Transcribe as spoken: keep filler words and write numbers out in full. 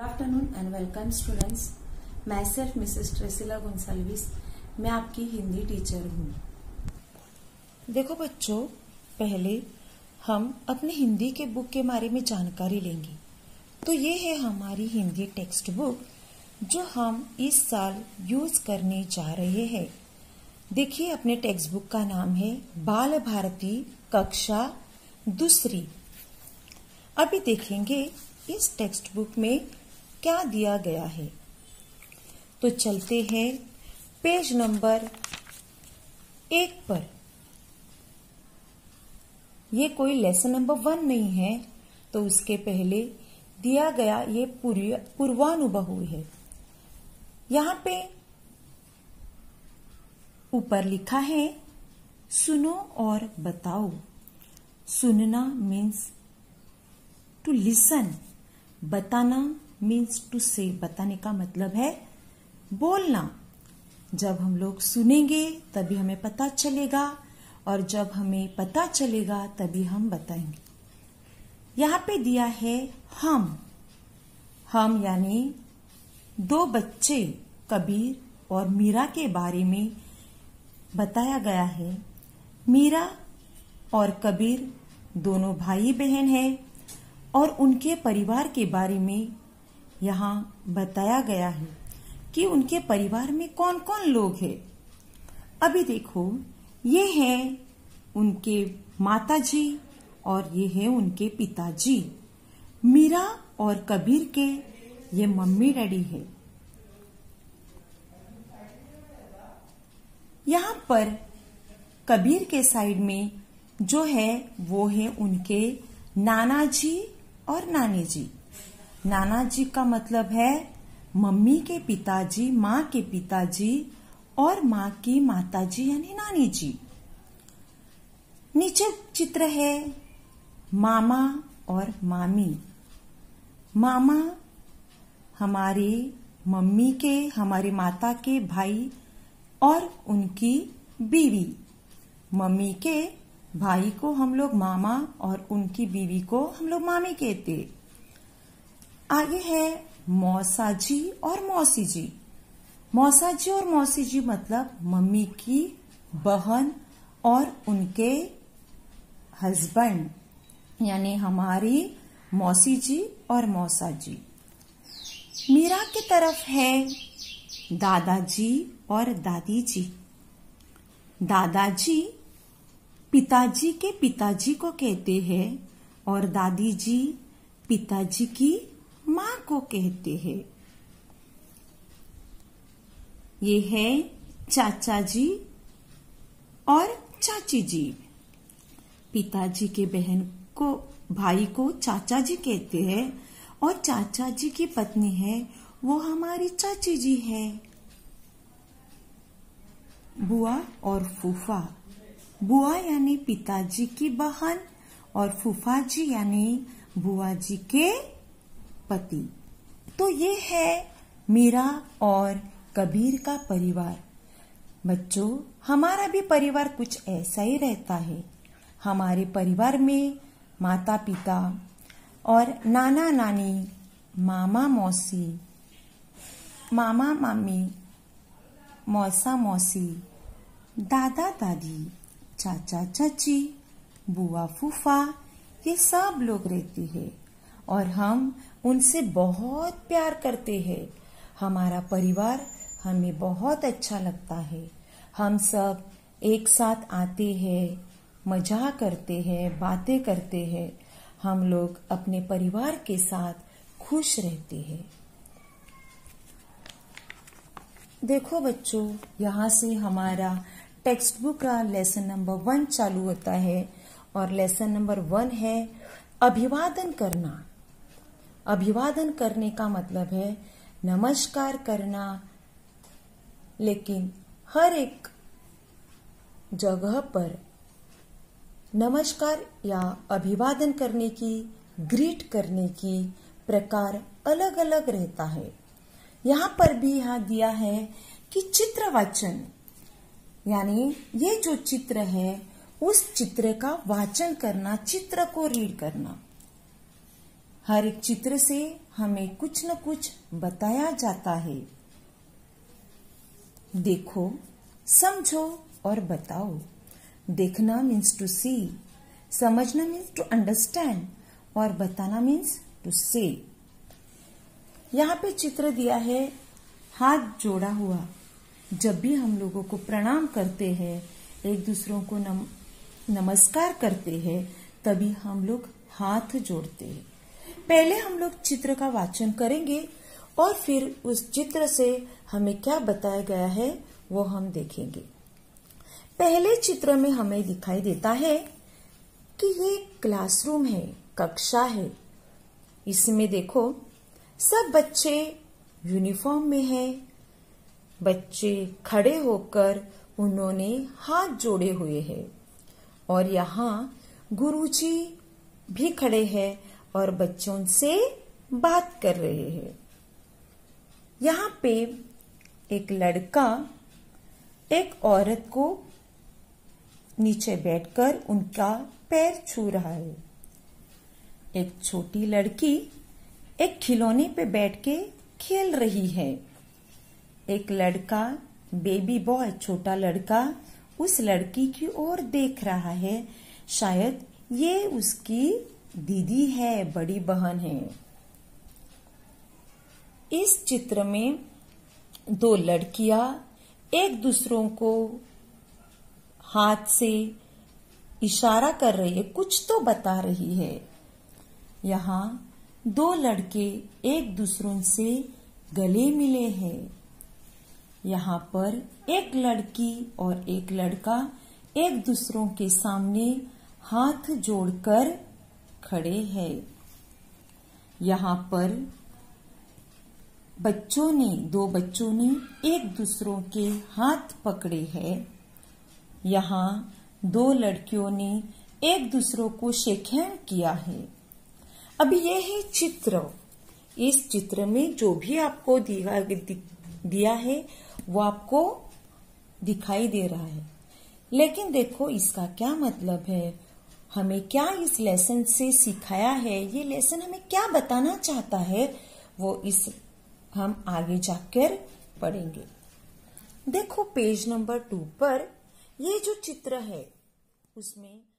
Good afternoon and welcome students. मैं self Mrs Tresila Gonsalves, मैं आपकी हिंदी टीचर हूँ। देखो बच्चों, पहले हम अपने हिंदी के बुक के बारे में जानकारी लेंगे। तो ये है हमारी हिंदी टेक्स्ट बुक जो हम इस साल यूज करने जा रहे हैं। देखिए, अपने टेक्स्ट बुक का नाम है बाल भारती कक्षा दूसरी। अभी देखेंगे इस टेक्स्ट बुक में क्या दिया गया है। तो चलते हैं पेज नंबर एक पर। ये कोई लेसन नंबर वन नहीं है, तो उसके पहले दिया गया ये पूर्वानुभव है। यहां पे ऊपर लिखा है सुनो और बताओ। सुनना मीन्स टू लिसन, बताना मीन्स टू से, बताने का मतलब है बोलना। जब हम लोग सुनेंगे तभी हमें पता चलेगा, और जब हमें पता चलेगा तभी हम बताएंगे। यहाँ पे दिया है हम। हम यानी दो बच्चे कबीर और मीरा के बारे में बताया गया है। मीरा और कबीर दोनों भाई बहन हैं और उनके परिवार के बारे में यहाँ बताया गया है कि उनके परिवार में कौन कौन लोग हैं। अभी देखो, ये है उनके माताजी और ये है उनके पिताजी। मीरा और कबीर के ये मम्मी डैडी है। यहाँ पर कबीर के साइड में जो है वो है उनके नाना जी और नानी जी। नाना जी का मतलब है मम्मी के पिताजी, माँ के पिताजी, और माँ की माताजी यानी नानी जी। नीचे चित्र है मामा और मामी। मामा हमारे मम्मी के, हमारी माता के भाई और उनकी बीवी। मम्मी के भाई को हम लोग मामा और उनकी बीवी को हम लोग मामी कहते। आगे है मौसा जी और मौसी जी। मौसा जी और मौसी जी मतलब मम्मी की बहन और उनके हस्बैंड, यानी हमारी मौसी जी और मौसा जी। मीरा की तरफ है दादाजी और दादी जी। दादाजी पिताजी के पिताजी को कहते हैं और दादी जी पिताजी की माँ को कहते हैं। ये है चाचा जी और चाची जी। पिताजी के बहन को, भाई को चाचा जी कहते हैं, और चाचा जी की पत्नी है वो हमारी चाची जी है। बुआ और फूफा। बुआ यानी पिताजी की बहन और फूफा जी यानी बुआ जी के पति। तो ये है मीरा और कबीर का परिवार। बच्चों, हमारा भी परिवार कुछ ऐसा ही रहता है। हमारे परिवार में माता पिता और नाना नानी, मामा मौसी, मामा मामी, मौसा मौसी, दादा दादी, चाचा चाची, बुआ फूफा, ये सब लोग रहते हैं और हम उनसे बहुत प्यार करते हैं। हमारा परिवार हमें बहुत अच्छा लगता है। हम सब एक साथ आते हैं, मजाक करते हैं, बातें करते हैं। हम लोग अपने परिवार के साथ खुश रहते हैं। देखो बच्चों, यहाँ से हमारा टेक्स्ट बुक का लेसन नंबर वन चालू होता है और लेसन नंबर वन है अभिवादन करना। अभिवादन करने का मतलब है नमस्कार करना, लेकिन हर एक जगह पर नमस्कार या अभिवादन करने की, ग्रीट करने की प्रकार अलग अलग रहता है। यहाँ पर भी यहाँ दिया है कि चित्र वाचन, यानी ये जो चित्र है उस चित्र का वाचन करना, चित्र को रीड करना। हर एक चित्र से हमें कुछ न कुछ बताया जाता है। देखो, समझो और बताओ। देखना मीन्स टू सी, समझना मीन्स टू अंडरस्टैंड और बताना मीन्स टू से। यहाँ पे चित्र दिया है हाथ जोड़ा हुआ। जब भी हम लोगों को प्रणाम करते हैं, एक दूसरों को नम, नमस्कार करते हैं, तभी हम लोग हाथ जोड़ते हैं। पहले हम लोग चित्र का वाचन करेंगे और फिर उस चित्र से हमें क्या बताया गया है वो हम देखेंगे। पहले चित्र में हमें दिखाई देता है कि ये क्लासरूम है, कक्षा है। इसमें देखो, सब बच्चे यूनिफॉर्म में हैं। बच्चे खड़े होकर उन्होंने हाथ जोड़े हुए हैं और यहाँ गुरुजी भी खड़े हैं और बच्चों से बात कर रहे हैं। यहाँ पे एक लड़का एक औरत को नीचे बैठकर उनका पैर छू रहा है। एक छोटी लड़की एक खिलौने पे बैठ के खेल रही है। एक लड़का, बेबी बॉय, छोटा लड़का उस लड़की की ओर देख रहा है। शायद ये उसकी दीदी है, बड़ी बहन है। इस चित्र में दो लड़कियां एक दूसरों को हाथ से इशारा कर रही है, कुछ तो बता रही है। यहाँ दो लड़के एक दूसरों से गले मिले हैं। यहाँ पर एक लड़की और एक लड़का एक दूसरों के सामने हाथ जोड़कर खड़े हैं। यहाँ पर बच्चों ने, दो बच्चों ने एक दूसरों के हाथ पकड़े हैं। यहाँ दो लड़कियों ने एक दूसरों को शेक हैंड किया है। अब ये है चित्र। इस चित्र में जो भी आपको दिया, दिया है वो आपको दिखाई दे रहा है। लेकिन देखो, इसका क्या मतलब है, हमें क्या इस लेसन से सिखाया है, ये लेसन हमें क्या बताना चाहता है, वो इस हम आगे जाकर पढ़ेंगे। देखो पेज नंबर टू पर ये जो चित्र है उसमें